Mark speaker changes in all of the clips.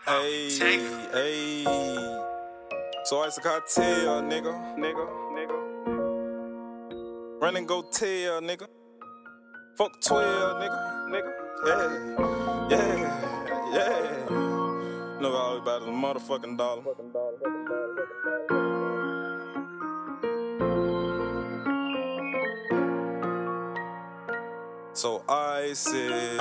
Speaker 1: Hey, hey. So it's a cartel, nigga. Run and go tell, nigga. Fuck 12, nigga. Yeah. Know all about the motherfucking dollar. So I said,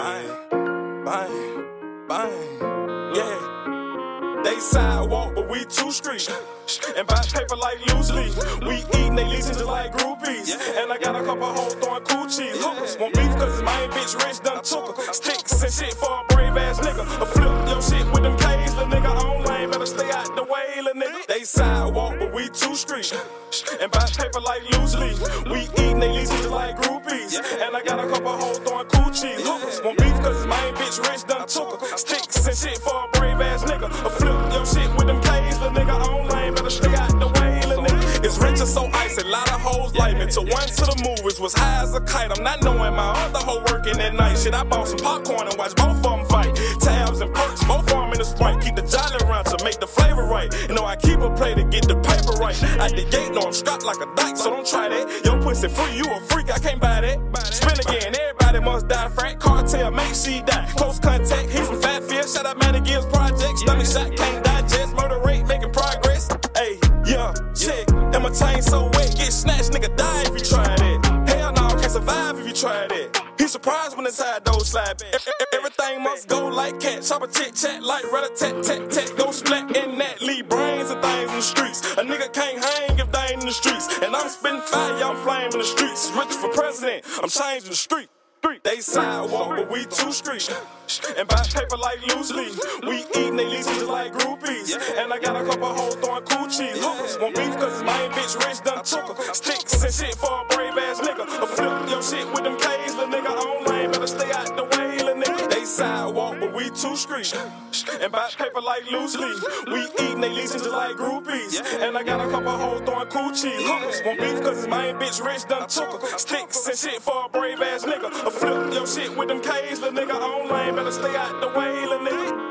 Speaker 1: bang, yeah. They sidewalk, but we two street. And buy paper like loose leaf. We eatin' they leases just like groupies. And I got a couple hoes throwing coochies. Hookers want beef cause my bitch rich done took her. Sticks and shit for a brave ass nigga. A flip your shit with them K's, lil' nigga. On lane, better stay out the way, lil' nigga. They sidewalk, but we two street. And buy paper like loose leaf. We eatin' they leases just like groupies. And I got a couple hoes throwing coochies. Hookers want beef cause my bitch rich done took her. Sticks and shit for a brave ass nigga. A flip your shit with them K's, lil' nigga. On lane, better stay out the way, lil' nigga. It's rich and so icy, a lot of hoes like me. To one to the movies, was high as a kite. I'm not knowing my other hoe working at night. Shit, I bought some popcorn and watched both of them fight. Tabs and perks, both of them in the Sprite. Keep the jolly around to make the flavor right. You know I keep a play to get the paper right. At the gate, know I'm strapped like a dyke, so don't try that. Yo, pussy free, you a freak, I can't buy that. Spin again, everybody must die. Frank cartel, make she die. Close contact, he from Fatfield. Shout out Matty Gibbs Project. Stomach shot, can't digest. Murder rate, making progress. Ayy, yeah, check. And my chain so wet, get snatched, nigga die if you try that. Hell no, can't survive if you try that. He surprised when the side door slide back. Everything must go like cat. Chop a chit chat like rat-a-tat-tat-tat. Go splat in that, leave brains and things in the streets. A nigga can't hang if they ain't in the streets. And I'm spitting fire, y'all flame in the streets. Rich for president, I'm changing the street. They sidewalk, but we two street. And buy paper like loose leaf. We eatin' they leases just like groupies. And I got a couple hoes throwing coochies. Hookers want beef cause my bitch rich done took her. Sticks and shit for a brave ass nigga. A flip your shit with them K's, lil' nigga. On lane, better stay out the way, lil' nigga. They sidewalk, but we two street. And buy paper like loose leaf. We eatin' they leases just like groupies. And I got a couple hoes throwing coochies. Hookers want beef cause my bitch rich done took her. Sticks and shit for a brave ass nigga. A flip your shit with them K's, lil' nigga. On lane, better stay out the way, lil' nigga.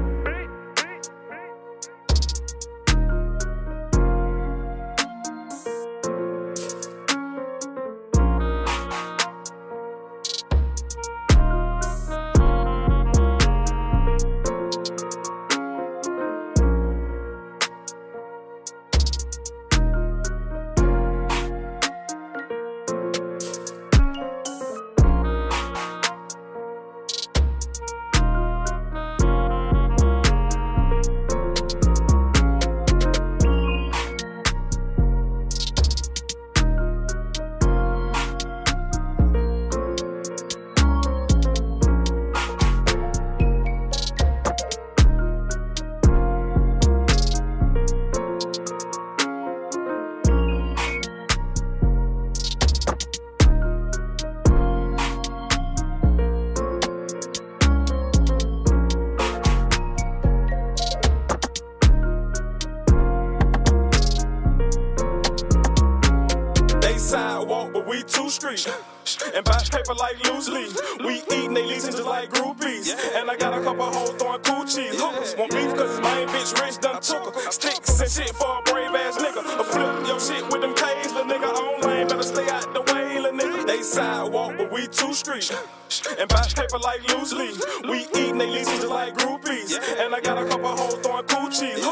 Speaker 1: Sidewalk, but we two street. And buy paper like loose leaf. We eatin' they leases just like groupies. And I got a couple hoes throwing coochies. Hookers want beef cause my bitch rich done took her. Sticks and shit for a brave ass nigga. A flip your shit with them K's, lil' nigga. On lane, better stay out the way, lil' nigga. They sidewalk, but we two street. And buy paper like loose leaf. We eatin' they leases just like groupies. And I got a couple hoes throwing coochies.